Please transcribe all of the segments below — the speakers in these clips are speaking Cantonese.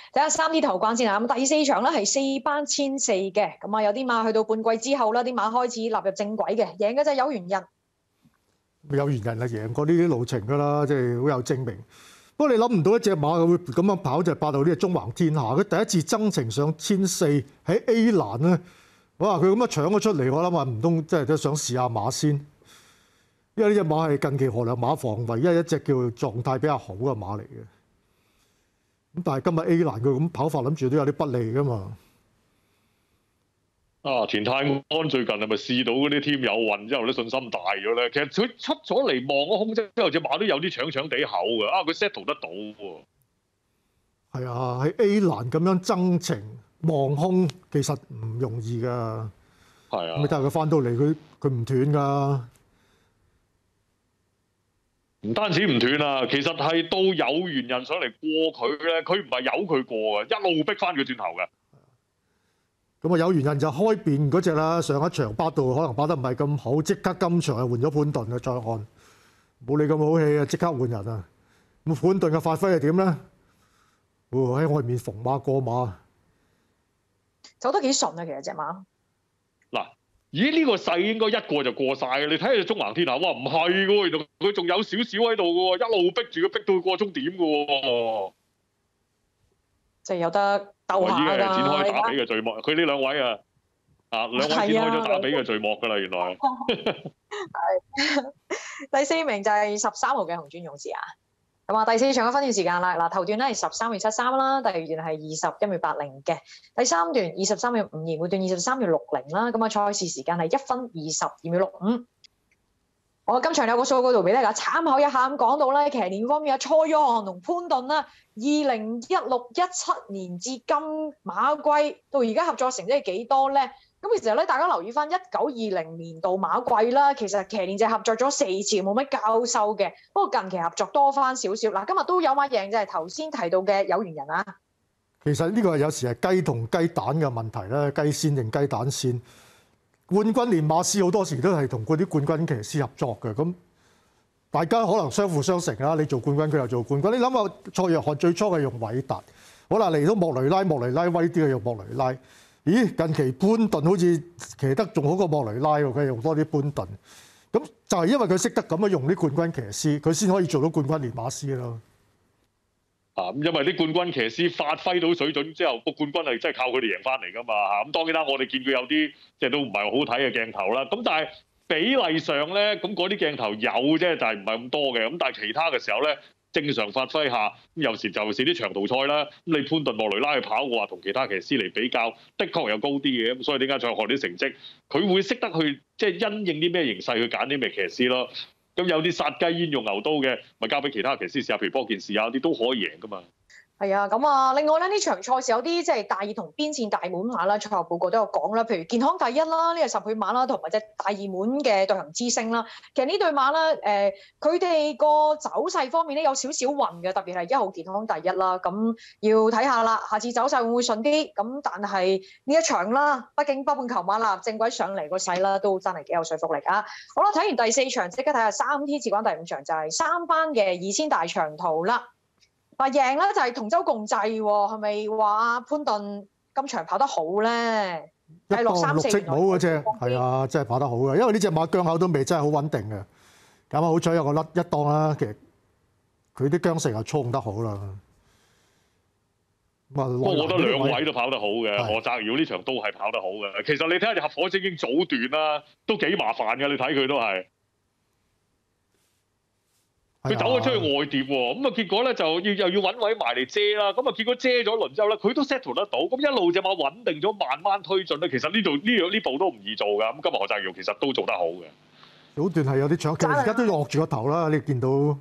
睇下3D 頭關先啊！咁第4場咧係4班1,400嘅，咁啊有啲馬去到半季之後啦，啲馬開始納入正軌嘅，贏嘅就係有緣人。 有緣人係贏過呢啲路程㗎啦，即係好有證明。不過你諗唔到一隻馬會咁樣跑就係8號呢隻中橫天下，佢第一次增程上1,400喺 A 欄咧，哇！佢咁樣搶咗出嚟，我諗話唔通即係都想試下馬先，因為呢隻馬係近期荷良馬房唯一一隻叫狀態比較好嘅馬嚟嘅。咁但係今日 A 欄佢咁跑法，諗住都有啲不利㗎嘛。 田泰安最近係咪試到嗰啲添有運之後咧，信心大咗咧？其實佢出咗嚟望咗空之後，隻馬都有啲搶搶地口嘅。佢 settle 得到喎。 係啊，喺 A 欄咁樣增程望空，其實唔容易㗎。 係啊。 你睇下佢翻到嚟，佢唔斷㗎。 唔單止唔斷啊，其實係到有緣人上嚟過佢咧，佢唔係由佢過啊，一路逼翻佢轉頭嘅。 咁啊，有緣人就開邊嗰隻啦，上一場8度可能跑得唔係咁好，即刻今場係換咗潘頓啊，再看冇你咁好氣啊，即刻換人啊！咁潘頓嘅發揮係點咧？喺外面逢馬過馬， 走得幾順啊，其實隻馬。 嗱，咦？呢個勢應該一個就過晒嘅，你睇下隻中橫天下，哇唔係喎，原來佢仲有少少喺度嘅喎，一路逼住佢逼到佢過終點嘅喎。即係有得鬥下㗎。已經係展開打比嘅序幕，佢呢兩位兩位展開咗打比嘅序幕㗎啦，原來。 第4名就係13號嘅紅磚勇士啊。咁啊，第4場嘅分段時間啦，嗱頭段咧係13.73啦，第二段係21.80嘅，第3段23.52，每段23.60啦。咁啊，賽事時間係1分22.65。我今場有個數據圖俾大家參考一下，咁講到咧騎練方面啊，蔡約翰同潘頓啦，2016-17年至今馬季到而家合作成績係幾多咧？咁其實咧，大家留意翻19-20年度馬季啦，其實騎練就合作咗4次，冇乜交收嘅。不過近期合作多翻少少。嗱，今日都有馬贏，就係頭先提到嘅有緣人啊。 其實呢個有時係雞同雞蛋嘅問題啦，雞先定雞蛋先。冠軍練馬師好多時都係同嗰啲冠軍騎師合作嘅，咁大家可能相輔相成啊！你做冠軍，佢又做冠軍。你諗下，蔡約翰最初係用韋達，好啦，嚟到莫雷拉威啲嘅用莫雷拉。咦，近期潘頓好似騎得仲好過莫雷拉喎，佢用多啲潘頓。咁就係因為佢識得咁樣用啲冠軍騎師，佢先可以做到冠軍練馬師咯。 因為啲冠軍騎師發揮到水準之後，個冠軍係真係靠佢哋贏翻嚟㗎嘛嚇。咁當然啦，我哋見佢有啲即係都唔係好睇嘅鏡頭啦。咁但係比例上咧，咁嗰啲鏡頭有啫，就係唔係咁多嘅。咁但係其他嘅時候咧，正常發揮下，咁有時就係啲長途賽啦。咁你潘頓、莫雷拉去跑嘅話，同其他騎師嚟比較，的確有高啲嘅。咁所以點解蔡約翰啲成績，佢會識得去即係因應啲咩形勢去揀啲咩騎師咯。咁有啲殺雞焉用牛刀嘅，咪交俾其他騎師試下，譬如波健士啊啲都可以贏噶嘛。 係啊，咁啊，另外咧呢場賽事有啲即係大熱同邊線大滿馬啦，賽後報告都有講啦，譬如健康第一啦，呢個10倍馬啦，同埋隻大熱門嘅對行之星啦。其實呢對馬咧，佢哋個走勢方面咧有少少暈嘅，特別係1號健康第一啦。咁要睇下啦，下次走勢會唔會順啲？咁但係呢一場啦，畢竟北半球馬啦正軌上嚟個勢啦，都真係幾有說服力啊！好啦，睇完第4場，即刻睇下3T 至關第5場，就係3班嘅2000大長途啦。話贏咧就係同舟共濟喎，係咪話潘頓今場跑得好咧？ 一檔綠色帽嗰隻係啊，真係跑得好嘅，因為呢隻馬腳口都未真係好穩定嘅。咁啊，好彩有個甩一檔啦，其實佢啲韁繩又衝得好啦。不過我覺得兩位都跑得好嘅，何澤堯呢場都係跑得好嘅。其實你睇下隻合夥精英早段啦，都幾麻煩嘅，你睇佢都係。佢走咗出去外碟喎，咁啊結果咧就又要揾位埋嚟遮啦，咁啊結果遮咗輪之後咧，佢都 settle 得到，咁一路隻馬穩定咗，慢慢推進咧。其實呢步都唔易做㗎，咁今日何澤堯其實都做得好嘅。早段係有啲搶，其實而家都落住個頭啦，你見到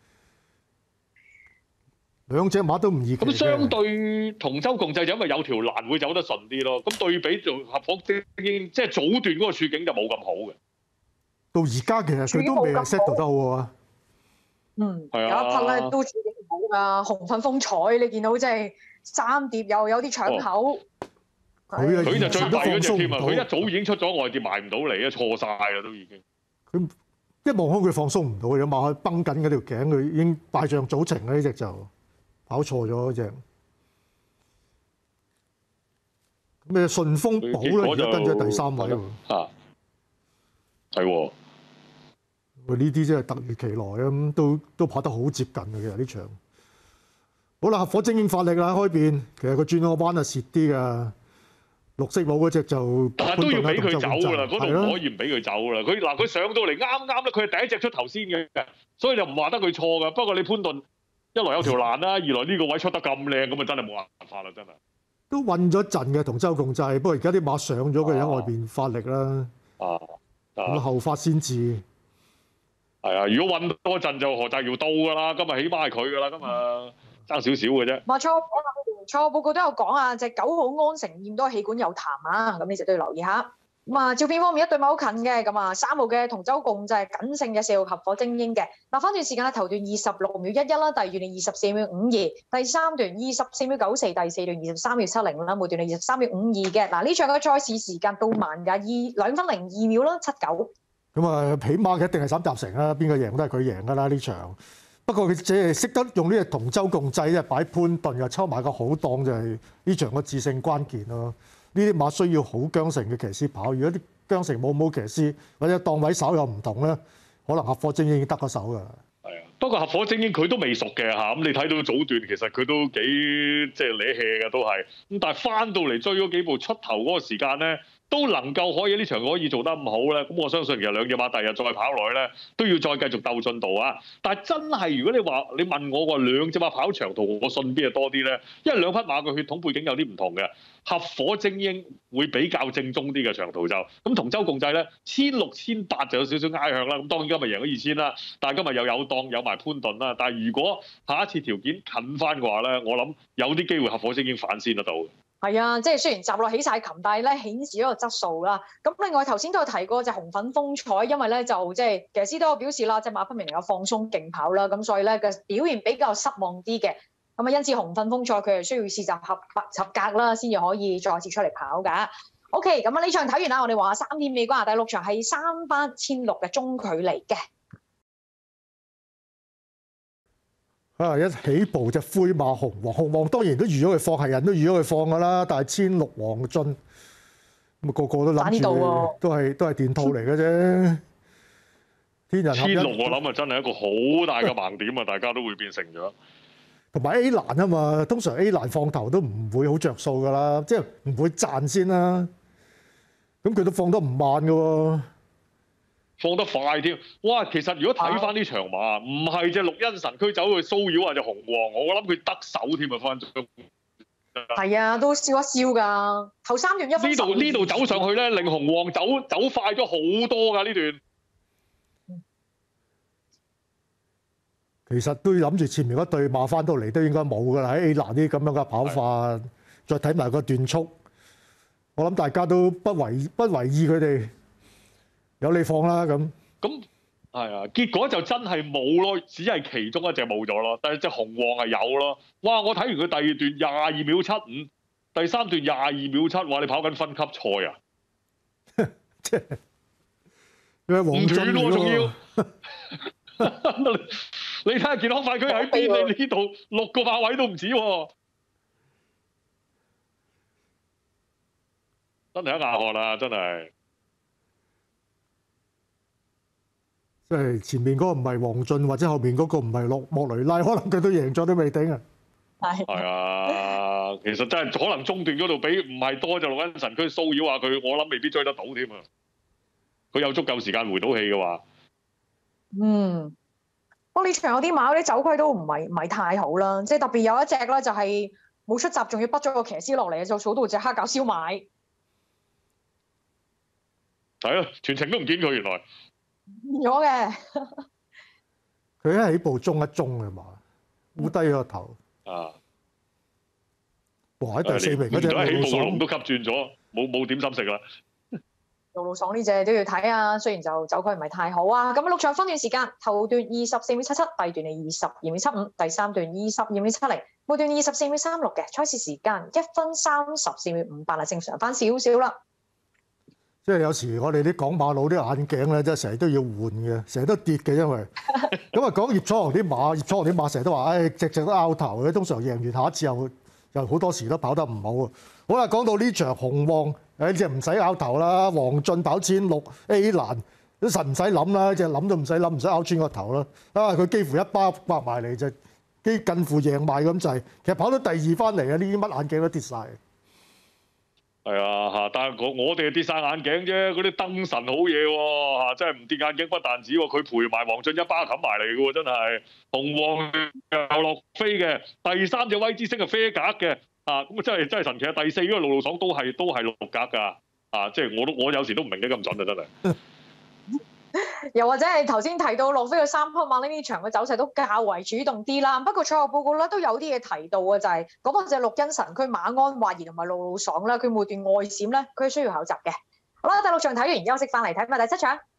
兩隻馬都唔易。咁相對同舟共濟就因為有條欄會走得順啲咯，咁對比做合夥精英，即係早段嗰個處境就冇咁好嘅。到而家其實佢都未係 settle 得好喎。有一匹咧都處境唔好㗎，紅粉風采你見到即係3碟又有啲搶口，佢就最弊嗰隻添啊！佢一早已經出咗外碟埋唔到嚟啊，錯晒啦都已經。佢一望空佢放鬆唔到嘅，馬去繃緊嗰條頸，佢已經敗仗早程啦！呢隻就跑錯咗嗰隻。 咩順豐寶咧，而家跟住第3位喎。 啊，係喎。 呢啲真係突如其來啊！咁都跑得好接近嘅，其實呢場。好啦，合夥精英發力啦，開邊。其實佢轉個彎係蝕啲㗎。綠色帽嗰隻就， 但係都要俾佢走㗎啦，嗰度唔可以唔俾佢走啦。佢上到嚟啱咧，佢係第一隻出頭先嘅，所以就唔話得佢錯㗎。不過你潘頓一來有條欄啦，二來呢個位出得咁靚，咁啊真係冇辦法啦，真係。 都混咗陣嘅同舟共濟，不過而家啲馬上咗，佢喺外邊發力啦。咁後發先至。 係啊，如果混多陣就何澤堯到㗎啦，今日起碼係佢㗎啦，今日爭少少嘅啫。 冇錯，賽後報告都有講啊，隻9號安誠驗都氣管有痰啊，咁呢隻都要留意下。咁啊，照片方面一對馬好近嘅，咁啊3號嘅同舟共濟緊勝嘅4號合夥精英嘅。嗱，翻段時間啦，頭段26秒11啦，第二段24秒52，第三段24秒94，第四段23秒70啦，每段係23秒52嘅。嗱，呢場嘅賽事時間都慢㗎，2分02秒啦，79。 咁啊，起碼一定係沈集成啦，邊個贏都係佢贏㗎啦呢場。不過佢只係識得用呢隻同舟共濟咧，擺潘頓又抽埋個好檔，就係呢場嘅致勝關鍵咯。呢啲馬需要好韁繩嘅騎師跑，如果啲韁繩冇騎師或者檔位稍有唔同咧，可能合夥精英已經得個手㗎。 係啊，不過合夥精英佢都未熟嘅嚇，咁你睇到早段其實佢都幾即係攣氣嘅都係，咁但係翻到嚟追嗰幾步出頭嗰個時間咧，都能夠可以呢場可以做得咁好咧，咁我相信其實兩隻馬第日再跑落去咧，都要再繼續鬥進度啊！但係真係如果你問我話兩隻馬跑長途，我信邊係多啲咧？因為兩匹馬嘅血統背景有啲唔同嘅，合夥精英會比較正宗啲嘅長途就，咁同舟共濟咧1600、1800就有少少挨向啦。咁當然今日贏咗2000啦，但係今日又有檔有埋潘頓啦。但係如果下一次條件近翻嘅話咧，我諗有啲機會合夥精英反先得到。 係啊，即係雖然集落起晒琴，但係咧顯示咗個質素啦。咁另外頭先都有提過隻紅粉風采，因為咧就即係騎師都有表示啦，隻馬不明能夠放鬆競跑啦，咁所以咧嘅表現比較失望啲嘅。咁啊，因此紅粉風采佢係需要試習合格啦，先至可以再次出嚟跑㗎。OK，咁啊呢場睇完啦，我哋話3點尾關，第6場係3班16嘅中距離嘅。 啊！一起步隻灰馬紅王當然都預咗佢放，係人都預咗佢放㗎啦。但係16黃進咁個個都諗住，都係電套嚟嘅啫。天人合一 16我諗啊，真係一個好大嘅盲點啊！大家都會變成咗。 同埋 A 欄啊嘛，通常 A 欄放頭都唔會好着數㗎啦，即係唔會賺先啦。咁佢都放得唔慢㗎喎。 放得快添，哇！其實如果睇翻呢場馬，唔係隻綠茵神區走去騷擾啊隻紅王，我諗佢得手添啊！分鐘係啊，都笑一笑㗎。頭3段1分12 呢度走上去咧，令紅王走快咗好多㗎呢段。 其實都要諗住前面嗰對馬翻到嚟都應該冇㗎啦，喺 A 欄啲咁樣嘅跑法，再睇埋個段速，我諗大家都不為意佢哋。有你放啦咁係啊，結果就真係冇咯，只係其中一隻冇咗咯。但係隻紅王係有咯。哇！我睇完佢第2段22秒75，第3段22秒7，哇！你跑緊分級賽啊？ 即係唔斷喎，仲要你睇下健康快區喺邊？你呢度6個馬位都唔止喎，真係一硬漢啦！真係。 即係前面嗰個唔係黃進，或者後面嗰個唔係莫雷拉，可能佢都贏咗都未定啊！ 係啊，其實真係可能中段嗰度俾唔係多就綠茵神區騷擾下佢，我諗未必追得到添啊！佢有足夠時間回到氣嘅話， 不過呢場有啲馬啲走規都唔係太好啦，即係特別有一隻啦，就係冇出閘，仲要畢咗個騎師落嚟，就數到隻黑餃燒賣。 係啊，全程都唔見佢原來。 咗嘅， 佢喺起步中一中嘅嘛，烏低個頭啊！ 哇！喺第4名嗰隻起步個龍都吸轉咗，冇點心食啦。 路爽呢隻都要睇啊，雖然就走區唔係太好啊。咁6場分段時間，頭段24秒77，第段係22秒75，第3段22秒70，末段24秒36嘅。賽事時間1分34秒58啦，正常翻少少啦。 即係有時我哋啲港馬佬啲眼鏡咧，真係成日都要換嘅，成日都跌嘅，因為咁啊講葉楚航啲馬，葉楚航啲馬成日都話，隻隻都拗頭嘅，通常贏完下一次又又好多時都跑得唔好啊。好啦，講到呢場紅黃，誒即係唔使拗頭啦，黃俊跑1600 A 欄都實唔使諗啦，即係諗都唔使諗，唔使拗穿個頭啦。啊，佢幾乎一巴刮埋嚟就近乎贏埋咁滯。其實跑到第2翻嚟啊，呢啲乜眼鏡都跌晒。 係啊嚇，但係我哋跌晒眼鏡啫，嗰啲燈神好嘢喎嚇，真係唔跌眼鏡不但止喎，佢賠埋黃俊一巴冚埋嚟嘅喎，真係紅黃又落飛嘅，第3隻威之星係啡格嘅啊，咁啊真係神奇啊！第4嗰個路爽都係6格㗎啊，即係我有時都唔明得咁準啊，真係。 又或者係頭先提到洛菲嘅3匹馬呢場嘅走勢都較為主動啲啦。不過賽後報告咧都有啲嘢提到嘅，就係嗰隻綠茵神區馬鞍華兒同埋路爽啦，佢每段外閃咧佢係需要考習嘅。好啦，第6場睇完休息翻嚟睇埋第7場。